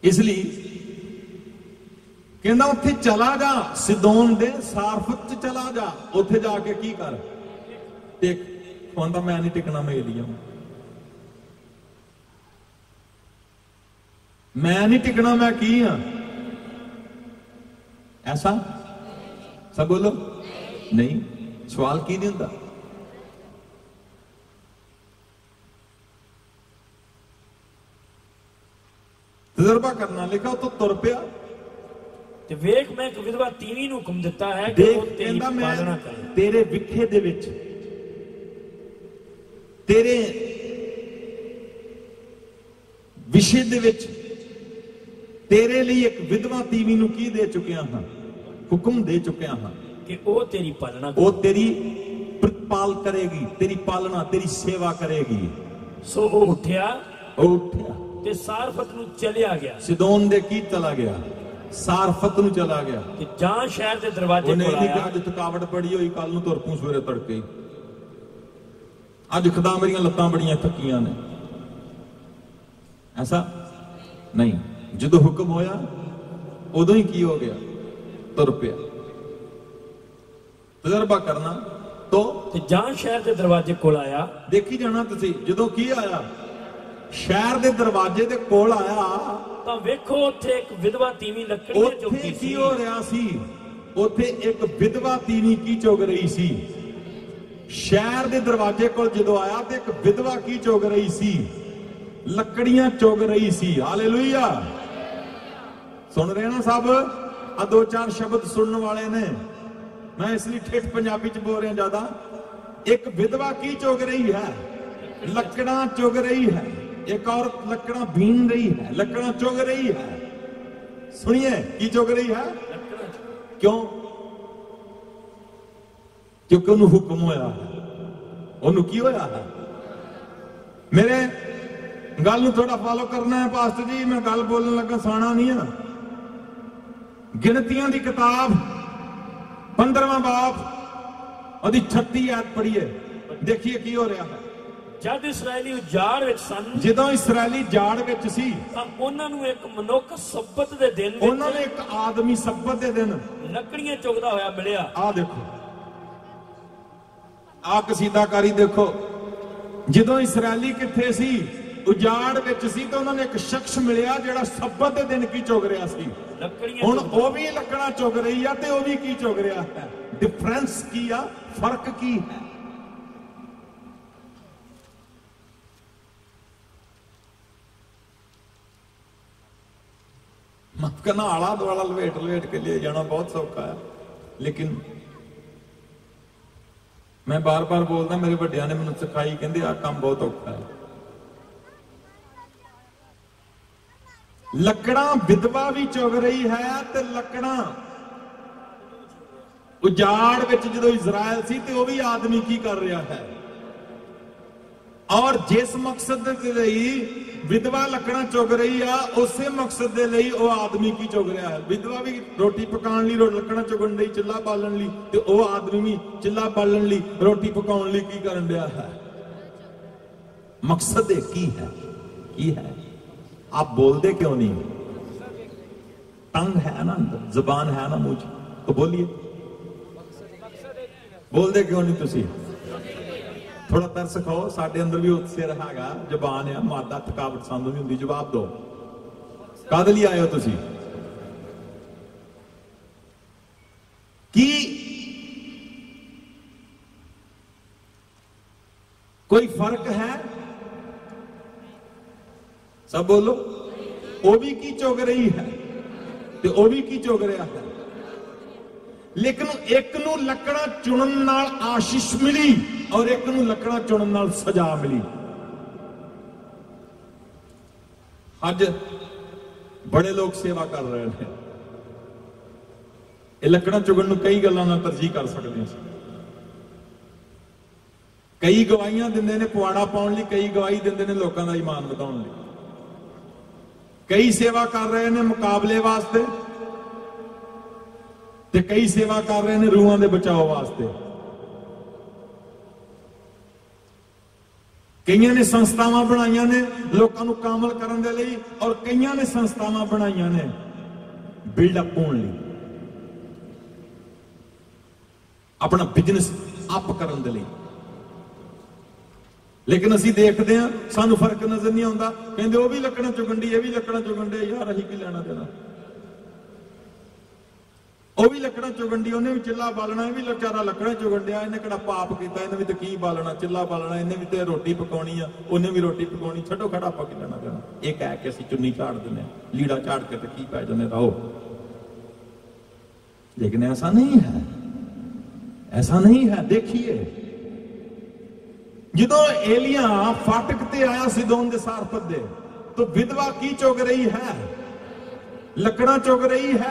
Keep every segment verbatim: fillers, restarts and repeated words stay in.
इसलिए कहना उत्थे चला जा, सिदोन दे सारफत च चला जा, उत्थे जाके की कर टिक। कहता मैं नहीं टिकना, मैं एलिया, मैं नहीं टिकना, मैं की हाँ। ऐसा सब बोलो नहीं। सवाल की नहीं होता। तजर्बा करना लिखा तो तुर पिया ते वेख मैं एक विधवा तीवी नूं हुक्म दिता है कि वो तेरी पालना करे। तेरे विखे दे विच तेरे विषय दे विच तेरे लिए एक विधवा तीवी नूं की दे चुकिया हां, हुक्म दे चुकिया हां कि वो तेरी पालना वो तेरी प्रतिपाल करेगी, तेरी पालना तेरी सेवा करेगी। सो वो उठया वो उठया ते सारफत नूं चलिया गया। सिदोन दे की चला गया, सारफत नूं चला गया। ते जां शहर दे दरवाजे कोल आया। अज थकावट बड़ी हुई, कल नूं तुर पूं सवेरे तड़के, अज खदा मेरियां लत्तां बड़ियां थकियां ने। ऐसा नहीं, जदों हुक्म होया उदों ही की हो गया, तुर पिया। तजर्बा करना तो ते जां शहर दे दरवाजे कोल आया। देखी जाना तुसीं, जदों की आया शहर दे दरवाजे दे कोल आया तां वेखो उत्थे एक विधवा तीवी लकड़ियां चुगदी सी। की हो रहा सी? उत्थे एक विधवा तीवी की चुग रही सी। शहर दे दरवाजे कोल जदों आया ते एक विधवा की चुग रही सी, लकड़ियां चुग रही सी। हालेलुया, सुन रहे ना सब? आ दो चार शब्द सुनने वाले ने, मैं इसलिए ठेठ पंजाबी च बोल रहा ज्यादा। एक विधवा की चुग रही है, लकड़ा चुग रही है। एक औरत लकड़ा बीन रही है, लकड़ा चुग रही है। सुनिए की चुग रही है, क्यों? क्योंकि उन्हें हुक्म होया है, उन्हें की होया है। मेरे गल नूं थोड़ा फॉलो करना है पास्टर जी, मैं गल बोलने लगा साना नहीं है। गिनतियां की किताब पंद्रहवां बाप और छत्ती आयत पढ़िए, देखिए की हो रहा है। जद इसराइली उजाड़ विच सन, जदों इसराइली जाड़ विच सी, तां उन्हां नूं एक मनुख सब्बत दे दिन विच, उन्हां ने एक आदमी सब्बत दे दिन लकड़ियां चुगदा होया मिलिया। आ देखो, आ कसीदाकारी देखो। जदों इसराइली किथे सी, उजाड़ विच सी, तो उन्होंने एक शख्स मिलिया जिहड़ा सब्बत दे दिन की चुग रहा सी। हुण वो भी लकड़ा चुग रही है ते वो भी की चुग रहा है। डिफरेंस की आ, फर्क की है? माफ करना, आला दुआला लवेट लवेट के लिए जाना बहुत सौखा है, लेकिन मैं बार बार बोलता, मेरे वड्डिया ने मैनूं सिखाई, कहंदे आ काम बहुत औखा है। लकड़ा विधवा भी चुग रही है ते लकड़ा उजाड़ विच जदों इजराइल सी ते वो भी आदमी की कर रहा है। और जिस मकसद दे लई विधवा लकड़ा चुग रही है, उसे मकसद दे लई वो आदमी की चुग रहा है। विधवा भी रोटी पकाने लई लकड़ा चुगण लई, चुल्हा बालन लई, ते वो आदमी भी चुल्हा बालन लई, रोटी पकाने लई की करन दिया है। मकसद की है, की है? आप बोलते क्यों नहीं? टंग है ना, जबान है ना मुझ, तो बोलिए। बोलते क्यों नहीं तुसी? थोड़ा तरस खाओ, साडे अंदर भी सिर हैगा, जबान है, मादा थकावट सानू नहीं हुंदी। जवाब दो, काहदे लई आए हो तुसी? की कोई फर्क है? सब बोलो। वो भी की चुग रही है ते वो भी की चुग रहा है, लेकिन एक नू लकड़ा चुनन नाल आशीष मिली और एक नू लकड़ा चुनन नाल सजा मिली। अज बड़े लोग सेवा कर रहे हैं, ये लकड़ा चुगन नू कई गल्लां नाल तरजीह कर सकते हैं। कई गवाहियां दिंदे ने पवाड़ा पाउण लई, कई गवाही दिंदे ने लोकां दा ईमान वधाउण लई, कई सेवा कर रहे हैं मुकाबले वास्ते ते कई सेवा कर रहे हैं रूहां दे बचाव वास्ते। ਕਈਆਂ ਨੇ ਸੰਸਥਾਵਾਂ ਬਣਾਈਆਂ ਨੇ ਲੋਕਾਂ ਨੂੰ ਕਾਮਲ ਕਰਨ ਦੇ ਲਈ, ਔਰ ਕਈਆਂ ਨੇ ਸੰਸਥਾਵਾਂ ਬਣਾਈਆਂ ਨੇ ਬਿਲਡਅਪ ਹੋਣ ਲਈ, ਆਪਣਾ ਬਿਜ਼ਨਸ ਅਪ ਕਰਨ ਦੇ ਲਈ। ਲੇਕਿਨ ਅਸੀਂ ਦੇਖਦੇ ਹਾਂ ਸਾਨੂੰ ਫਰਕ ਨਜ਼ਰ ਨਹੀਂ ਆਉਂਦਾ। ਕਹਿੰਦੇ ਉਹ ਵੀ ਲੱਕੜਾਂ ਚੁਗਣ ਦੀ, ਇਹ ਵੀ ਲੱਕੜਾਂ ਚੁਗਣ ਦੇ, ਯਾਰ ਅਸੀਂ ਕੀ ਲੈਣਾ ਦੇਣਾ। ਉਹ ਵੀ ਲੱਕੜਾਂ ਚੁਗਣ ਦੀ, ਉਹਨੇ ਵੀ ਚਿੱਲਾ ਬਾਲਣਾ, ਇਹ ਵੀ ਵਿਚਾਰਾ ਲੱਕੜਾਂ ਚੁਗਣ ਡਿਆ, ਇਹਨੇ ਕਿਹੜਾ ਪਾਪ ਕੀਤਾ, ਇਹਨੇ ਵੀ ਤਾਂ ਕੀ ਬਾਲਣਾ, ਚਿੱਲਾ ਬਾਲਣਾ, ਇਹਨੇ ਵੀ ਤੇ ਰੋਟੀ ਪਕਾਉਣੀ ਆ, ਉਹਨੇ ਵੀ ਰੋਟੀ ਪਕਾਉਣੀ, ਛੱਡੋ ਖੜਾ ਆਪਾਂ ਕੀ ਲੈਣਾ ਦੇਣਾ। ਇਹ ਕਹਿ ਕੇ ਅਸੀਂ ਚੁੰਨੀ ਝਾੜ ਦਿੰਦੇ ਹਾਂ, ਲੀੜਾ ਝਾੜ ਕੇ ਤੇ ਕੀ ਪੈ ਜਾਂਦੇ ਰਹੋ। ਲੇਕਿਨ ਐਸਾ ਨਹੀਂ ਹੈ, ਐਸਾ ਨਹੀਂ ਹੈ। ਦੇਖੀਏ ਜਦੋਂ ਏਲੀਆ ਫਾਟਕ ਤੇ ਆਇਆ ਸਿਦੋਨ ਦੇ ਸਾਰਪਤ ਦੇ, तो विधवा की चुग रही है, लकड़ा चुग रही है।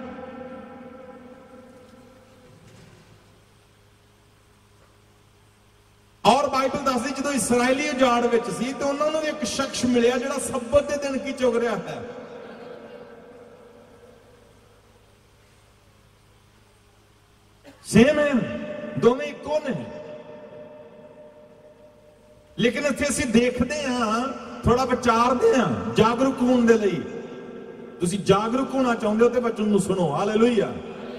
और बाइबल दसदी जो इसराइली उजाड़ विच सी तो उन्होंने भी एक शख्स मिलिया जिहड़ा सब्बत दे दिन की चुग रहा है। सेम है, दोवें इक्को ने, लेकिन इत्थे असीं देखते हैं थोड़ा विचारते हैं जागरूक होने दे लई। तुसीं जागरूक होना चाहुंदे हो तो वचन नूं सुनो। हालेलुया।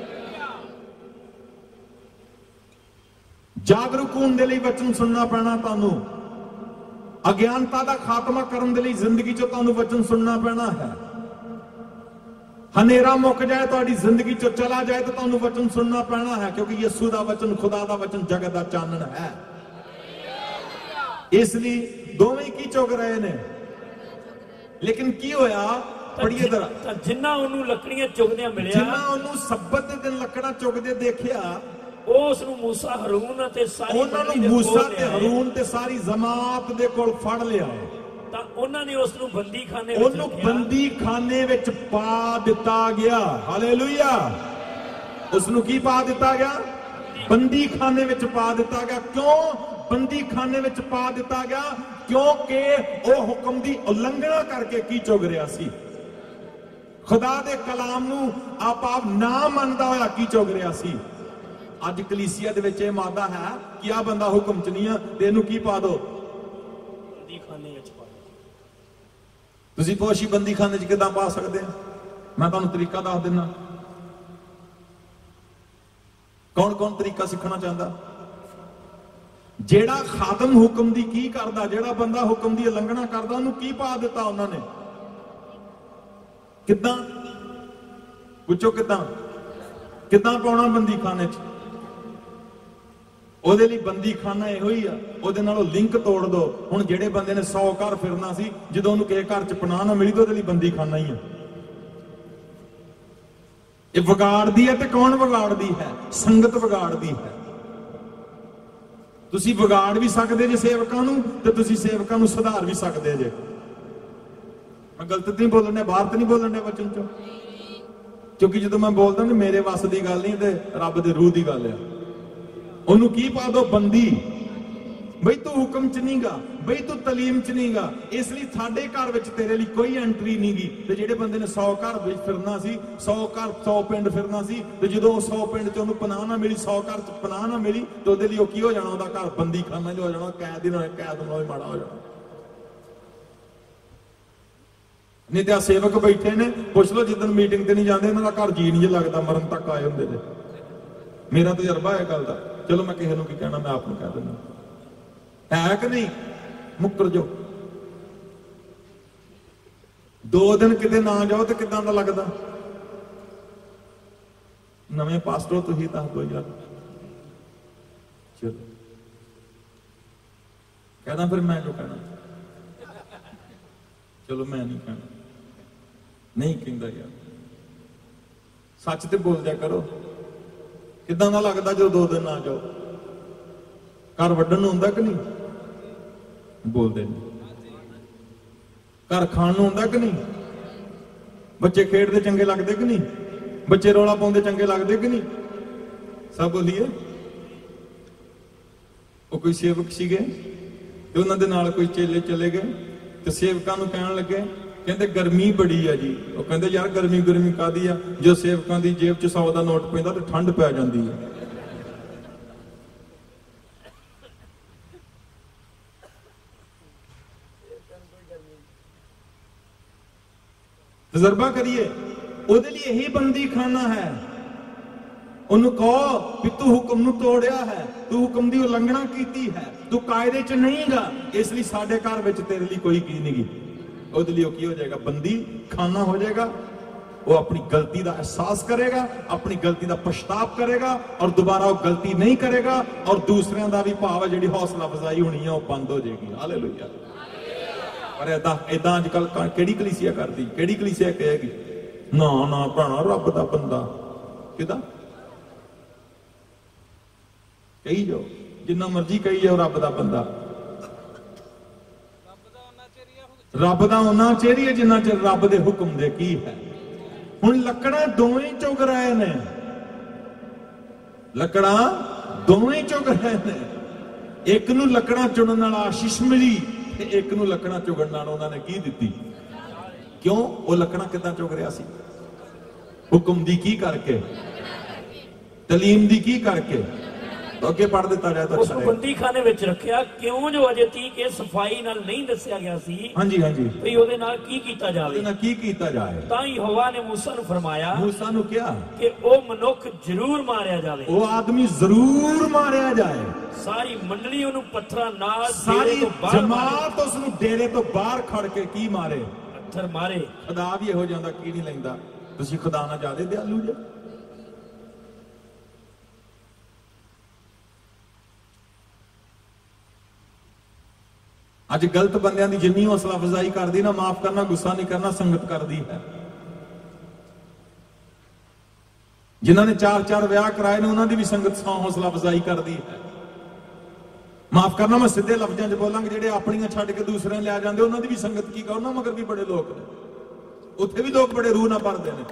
जागरूक होने दे लई वचन सुनना पैना तुहानूं। अज्ञानता दा खात्मा करन दे लई जिंदगी चों तुहानूं वचन सुनना पैना है। हनेरा मुक जाए तुहाडी जिंदगी चों चला जाए तो तुहानूं वचन सुनना पैना है, क्योंकि यीशु दा वचन खुदा दा वचन जगत दा चानण है। इसलिए दोवें की चुग रहे ने। लेकिन की होया पढ़िए जरा, जिन्ना उन्होंने लकड़ियां चुगदियां मिलिया, जिन्ना उन्होंने सब्बत दे दिन लकड़ा चुगदे देखिया, उस नु मूसा हरून ते सारी उन्होंने मूसा ते हरून ते सारी जमात दे कोल फड़ लिया तां उन्हां ने उस नु बंदी खाने विच उन्होंने बंदी खाने विच पा दिता गया। हालेलुया। उस नु की पा दिता गया? बंदी खाने विच पा दिता गया। क्यों बंदी खाने विच पा दिता गया? क्योंकि वह हुक्म की उल्लंघना करके की चुग रहा सी, खुदा दे कलाम नू आप आप ना मनदा होया की चुग रहा सी। अज कलीसिया दे विच इह मादा है कि आ बंदा हुक्म च नहीं आ ते इहनूं की पा दो, बंदी खाने विच पा दो। तुसीं पोशी बंदी खाने च किदां पा सकदे हो? मैं तुहानूं तरीका दस दिना। कौन कौन तरीका सीखना चाहता? जेड़ा खादम हुक्म दी की करदा, जेड़ा बंदा हुक्म दी उल्लंघना करदा, उन्होंने की पा दिता उन्होंने? किदां? पूछो किदां? किदां पाउणा बंदी खाने च? ओहदे लई बंदी खाना इहो ही आ, ओहदे नालों लिंक तोड़ दो। हुण जेड़े बंदे ने सौ घर फिरना सी, जदों उहनूं किसे घर च पनाह ना मिली तो ओहदे लई बंदी खाना ही है। ये विगाड़दी है। ते कौन विगाड़दी है? संगत विगाड़दी है। तुसी विगाड़ भी सकते जे सेवकां नूं, ते तुसी सेवकां नूं सुधार भी सकते जे। मैं गलत नहीं बोलन डे, बाहर तो नहीं बोलन डे वचन चो, क्योंकि जो मैं बोलदा ना मेरे वस की गल नहीं, ते रब दे रूह की गल है। उन्होंने की पा दो? बंदी। बई तू हुक्म च नहीं गा, बई तू तलीम च नहीं गा, इसलिए साडे घर विच तेरे लिए कोई एंट्री नहीं गी। ते जेडे बंदे ने सौ घर विच फिरना सी, सौ घर सौ पिंड फिरना सी, ते जदों सौ पिंड च उहनूं पनाह ना मिली, सौ घर च पनाह ना मिली, तो उहदे लिए की हो जाना? उहदा घर बंदी खाना हो जाना, कैद ही ना कैद नालों माड़ा हो जाना। नहीं तो सेवक बैठे ने, पुछ लो जिदन मीटिंग ते नहीं जाते इन्हां दा घर जी नहीं लगता, मरण तक आए हुंदे ने। मेरा तजर्बा है गल दा। चलो मैं किसी नूं की कहना, मैं आप नूं कह दिंदा है कि नहीं। मुकर जो दो दिन किते ना जाओ तो किदां दा लगदा? नवें पास्टर तुसीं दस दो यार। चलो कहना फिर मैं जो कहना, चलो मैं नहीं कहना, नहीं कहंदा यार, सच ते बोल दिया करो। किदां दा लगदा जो दो दिन ना जाओ? घर वड्डण नूं हुंदा कि नहीं? बोलते नहीं। घर खाण नूं हुंदा कि नहीं? बच्चे खेडदे चंगे लगदे कि नहीं? बच्चे रौला पाउंदे चंगे लगदे कि नहीं? सब बोलिए। वो कोई सेवक सीगे ते उन्हां दे नाल कोई चेले चले गए ते सेवकां नूं कहण लगे, कहंदे गर्मी बड़ी है जी। वो कहंदे यार गर्मी गर्मी कादी आ, जो सेवकां दी जेब च सौ दा नोट पैंदा ते ठंड पै जांदी है। ਤਜਰਬਾ ਕਰੀਏ। ਉਹਦੇ ਲਈ ਇਹੀ ਬੰਦੀ ਖਾਨਾ ਹੈ। ਉਹਨੂੰ ਕਹੋ ਵੀ ਤੂੰ ਹੁਕਮ ਨੂੰ ਤੋੜਿਆ ਹੈ, ਤੂੰ ਹੁਕਮ ਦੀ ਉਲੰਘਣਾ ਕੀਤੀ ਹੈ, ਤੂੰ ਕਾਇਦੇ 'ਚ ਨਹੀਂਗਾ, ਇਸ ਲਈ ਸਾਡੇ ਘਰ ਵਿੱਚ ਤੇਰੇ ਲਈ ਕੋਈ ਕੀ ਨਹੀਂ ਗੀ। ਉਹਦੇ ਲਈ ਉਹ ਕੀ ਹੋ ਜਾਏਗਾ? ਬੰਦੀ ਖਾਨਾ ਹੋ ਜਾਏਗਾ। ਉਹ ਆਪਣੀ ਗਲਤੀ ਦਾ ਅਹਿਸਾਸ ਕਰੇਗਾ, ਆਪਣੀ ਗਲਤੀ ਦਾ ਪਛਤਾਵਾ ਕਰੇਗਾ ਔਰ ਦੁਬਾਰਾ ਉਹ ਗਲਤੀ ਨਹੀਂ ਕਰੇਗਾ ਔਰ ਦੂਸਰਿਆਂ ਦਾ ਵੀ ਭਾਵ ਹੈ ਜਿਹੜੀ ਹੌਸਲਾ ਅਫਜ਼ਾਈ ਹੋਣੀ ਹੈ ਉਹ ਬੰਦ ਹੋ ਜਾਏਗੀ। ਹਾਲੇਲੂਇਆ। ਪਰ ਏਦਾਂ ਏਦਾਂ ਅੱਜ ਕੱਲ ਕਿਹੜੀ ਕਲੀਸਿਆ ਕਰਦੀ? ਕਿਹੜੀ ਕਲੀਸਿਆ ਕਹੇਗੀ ਨਾ ਨਾ ਭਰਾਣਾ ਰੱਬ ਦਾ ਬੰਦਾ? ਕਿਦਾਂ ਕਹੀ ਜਾਓ, ਜਿੰਨਾ ਮਰਜ਼ੀ ਕਹੀ ਜਾਓ ਰੱਬ ਦਾ ਬੰਦਾ। ਰੱਬ ਦਾ ਉਹਨਾਂ ਚਿਰ ਹੀ ਜਿੰਨਾ ਚਿਰ ਰੱਬ ਦੇ ਹੁਕਮ ਦੇ ਕੀ ਹੈ। ਹੁਣ ਲੱਕੜਾਂ ਦੋਵੇਂ ਚੁਗ ਰਹੇ ਨੇ, ਲੱਕੜਾਂ ਦੋਵੇਂ ਚੁਗ ਰਹੇ ਨੇ। ਇੱਕ ਨੂੰ ਲੱਕੜਾਂ ਚੁਣਨ ਨਾਲ ਆਸ਼ੀਸ਼ ਮਿਲੀ ਤੇ ਇੱਕ ਨੂੰ ਲੱਕੜਾਂ ਚੁਗਣ ਨਾਲ ਉਹਨਾਂ ਨੇ ਕੀ ਦਿੱਤੀ? ਕਿਉਂ? ਉਹ ਲੱਕੜਾਂ ਕਿੱਦਾਂ ਚੁਗ ਰਿਹਾ ਸੀ? ਹੁਕਮ ਦੀ ਕੀ ਕਰਕੇ, ਤਾਲੀਮ ਦੀ ਕੀ ਕਰਕੇ? ਅੱਗੇ ਪੜ੍ਹ ਦਿੱਤਾ ਜਾਏ ਤਾਂ ਉਸ ਨੂੰ ਬੰਦੀ ਖਾਨੇ ਵਿੱਚ ਰੱਖਿਆ। ਕਿਉਂ? ਜੋ ਅਜੇ ਤੀਕ ਇਹ ਸਫਾਈ ਨਾਲ ਨਹੀਂ ਦੱਸਿਆ ਗਿਆ ਸੀ। ਹਾਂਜੀ ਹਾਂਜੀ, ਵੀ ਉਹਦੇ ਨਾਲ ਕੀ ਕੀਤਾ ਜਾਵੇ, ਉਹਦੇ ਨਾਲ ਕੀ ਕੀਤਾ ਜਾਏ। ਤਾਂ ਯਹੋਵਾ ਨੇ ਮੂਸਾ ਨੂੰ ਫਰਮਾਇਆ, ਮੂਸਾ ਨੂੰ ਕਿਹਾ ਕਿ ਉਹ ਮਨੁੱਖ ਜ਼ਰੂਰ ਮਾਰਿਆ ਜਾਵੇ, ਉਹ ਆਦਮੀ ਜ਼ਰੂਰ ਮਾਰਿਆ ਜਾਏ। ਸਾਰੀ ਮੰਡਲੀ ਉਹਨੂੰ ਪੱਥਰਾਂ ਨਾਲ, ਸਾਰੀ ਜਮਾਤ ਉਸ ਨੂੰ ਡੇਰੇ ਤੋਂ ਬਾਹਰ ਖੜ ਕੇ ਕੀ ਮਾਰੇ? ਪੱਥਰ ਮਾਰੇ। ਖੁਦਾ ਵੀ ਇਹੋ ਜਾਂਦਾ ਕੀ ਨਹੀਂ ਲੈਂਦਾ? ਤੁਸੀਂ ਖੁਦਾ ਨਾਲ ਜ਼ਿਆਦਾ ਦਿਆਲੂ ਜੇ। ਅੱਜ ਗਲਤ ਬੰਦਿਆਂ ਦੀ ਜਿੰਨੀ ਹੌਸਲਾ ਅਫਜ਼ਾਈ ਕਰਦੀ ਨਾ, ਮਾਫ ਕਰਨਾ, ਗੁੱਸਾ ਨਹੀਂ ਕਰਨਾ, ਸੰਗਤ ਕਰਦੀ ਹੈ। ਜਿਨ੍ਹਾਂ ਨੇ ਚਾਰ ਚਾਰ ਵਿਆਹ ਕਰਾਏ ਨੇ ਉਹਨਾਂ ਦੀ ਵੀ ਸੰਗਤ ਸੌ ਹੌਸਲਾ ਅਫਜ਼ਾਈ ਕਰਦੀ ਹੈ। ਮਾਫ ਕਰਨਾ, ਮੈਂ ਸਿੱਧੇ ਲਫ਼ਜ਼ਾਂ 'ਚ ਬੋਲਾਂਗੇ, ਜਿਹੜੇ ਆਪਣੀਆਂ ਛੱਡ ਕੇ ਦੂਸਰਿਆਂ ਲਿਆ ਜਾਂਦੇ ਉਹਨਾਂ ਦੀ ਵੀ ਸੰਗਤ ਕੀ ਕਰ, ਉਹਨਾਂ ਮਗਰ ਵੀ ਬੜੇ ਲੋਕ ਨੇ, ਉੱਥੇ ਵੀ ਲੋਕ ਬੜੇ ਰੂਹ ਨਾਲ ਭਰਦੇ ਨੇ।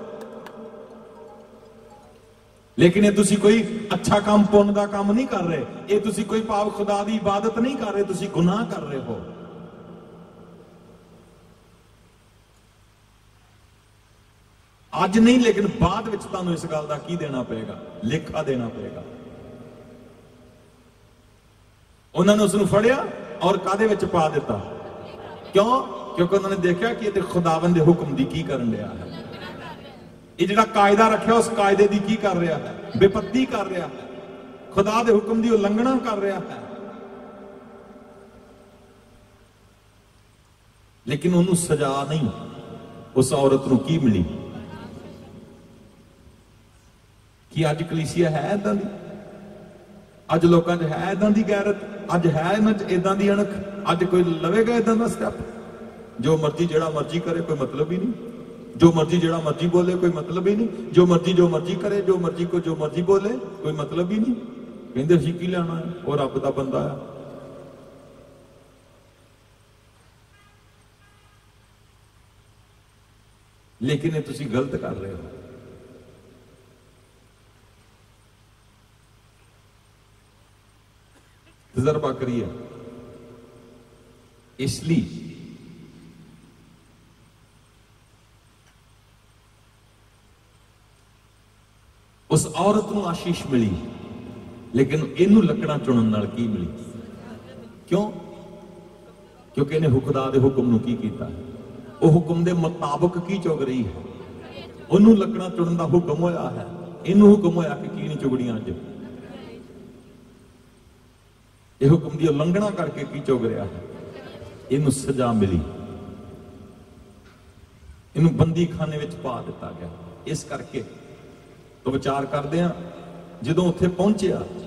ਲੇਕਿਨ ਇਹ ਤੁਸੀਂ ਕੋਈ ਅੱਛਾ ਕੰਮ, ਪੁੰਨ ਦਾ ਕੰਮ ਨਹੀਂ ਕਰ ਰਹੇ। ਇਹ ਤੁਸੀਂ ਕੋਈ ਭਾਵ ਖੁਦਾ ਦੀ ਇਬਾਦਤ ਨਹੀਂ ਕਰ ਰਹੇ, ਤੁਸੀਂ ਗੁਨਾਹ ਕਰ ਰਹੇ ਹੋ। ਅੱਜ ਨਹੀਂ, ਲੇਕਿਨ ਬਾਅਦ ਵਿੱਚ ਤੁਹਾਨੂੰ ਇਸ ਗੱਲ ਦਾ ਕੀ ਦੇਣਾ ਪਏਗਾ? ਲੇਖਾ ਦੇਣਾ ਪਏਗਾ। ਉਹਨਾਂ ਨੇ ਉਸ ਨੂੰ ਫੜਿਆ ਔਰ ਕਾਦੇ ਵਿੱਚ ਪਾ ਦਿੱਤਾ? ਕਿਉਂ? ਕਿਉਂਕਿ ਉਹਨਾਂ ਨੇ ਦੇਖਿਆ ਕਿ ਇਹ ਤੇ ਖੁਦਾਵੰਦ ਦੇ ਹੁਕਮ ਦੀ ਕੀ ਕਰਨ ਰਿਹਾ ਹੈ। ਇਹ ਜਿਹੜਾ ਕਾਇਦਾ ਰੱਖਿਆ ਉਸ ਕਾਇਦੇ ਦੀ ਕੀ ਕਰ ਰਿਹਾ ਹੈ? ਬੇਪੱਤੀ ਕਰ ਰਿਹਾ ਹੈ, ਖੁਦਾ ਦੇ ਹੁਕਮ ਦੀ ਉਲੰਘਣਾ ਕਰ ਰਿਹਾ ਹੈ। ਲੇਕਿਨ ਉਹਨੂੰ ਸਜ਼ਾ ਨਹੀਂ, ਉਸ ਔਰਤ ਨੂੰ ਕੀ ਮਿਲੀ? ਕੀ ਅੱਜ ਕਲੀਸਿਆ ਹੈ ਇਦਾਂ ਦੀ? ਅੱਜ ਲੋਕਾਂ 'ਚ ਹੈ ਇਦਾਂ ਦੀ ਗੈਰਤ? ਅੱਜ ਹੈ ਇਹਨਾਂ 'ਚ ਇਦਾਂ ਦੀ ਅਣਖ? ਅੱਜ ਕੋਈ ਲਵੇਗਾ ਇਦਾਂ ਦਾ ਸਟੈਪ? ਜੋ ਮਰਜ਼ੀ ਜਿਹੜਾ ਮਰਜ਼ੀ ਕਰੇ ਕੋਈ ਮਤਲਬ ਹੀ ਨਹੀਂ, ਜੋ ਮਰਜ਼ੀ ਜਿਹੜਾ ਮਰਜ਼ੀ ਬੋਲੇ ਕੋਈ ਮਤਲਬ ਹੀ ਨਹੀਂ, ਜੋ ਮਰਜ਼ੀ ਜੋ ਮਰਜ਼ੀ ਕਰੇ, ਜੋ ਮਰਜ਼ੀ ਕੋ ਜੋ ਮਰਜ਼ੀ ਬੋਲੇ ਕੋਈ ਮਤਲਬ ਹੀ ਨਹੀਂ। ਕਹਿੰਦੇ ਅਸੀਂ ਕੀ ਲੈਣਾ ਹੈ, ਉਹ ਰੱਬ ਦਾ ਬੰਦਾ ਆ। ਲੇਕਿਨ ਇਹ ਤੁਸੀਂ ਗਲਤ ਕਰ ਰਹੇ ਹੋ। ਤਜਰਬਾ ਕਰੀਏ। ਇਸ ਲਈ ਉਸ ਔਰਤ ਨੂੰ ਆਸ਼ੀਸ਼ ਮਿਲੀ, ਲੇਕਿਨ ਇਹਨੂੰ ਲੱਕੜਾਂ ਚੁਣਨ ਨਾਲ ਕੀ ਮਿਲੀ? ਕਿਉਂ? ਕਿਉਂਕਿ ਇਹਨੇ ਖੁਦਾ ਦੇ ਹੁਕਮ ਨੂੰ ਕੀ ਕੀਤਾ? ਉਹ ਹੁਕਮ ਦੇ ਮੁਤਾਬਕ ਕੀ ਚੁਗ ਰਹੀ ਹੈ। ਉਹਨੂੰ ਲੱਕੜਾਂ ਚੁਣਨ ਦਾ ਹੁਕਮ ਹੋਇਆ ਹੈ, ਇਹਨੂੰ ਹੁਕਮ ਹੋਇਆ ਕਿ ਕੀ ਨਹੀਂ ਚੁਗੜੀਆਂ। ਅੱਜ ਇਹ ਹੁਕਮ ਦੀ ਉਲੰਘਣਾ ਕਰਕੇ ਕੀ ਚੁਗ ਰਿਹਾ ਹੈ? ਇਹਨੂੰ ਸਜ਼ਾ ਮਿਲੀ, ਇਹਨੂੰ ਬੰਦੀ ਖਾਨੇ ਵਿੱਚ ਪਾ ਦਿੱਤਾ ਗਿਆ। ਇਸ ਕਰਕੇ ਤੋਂ ਵਿਚਾਰ ਕਰਦੇ ਆ, ਜਦੋਂ ਉੱਥੇ ਪਹੁੰਚਿਆ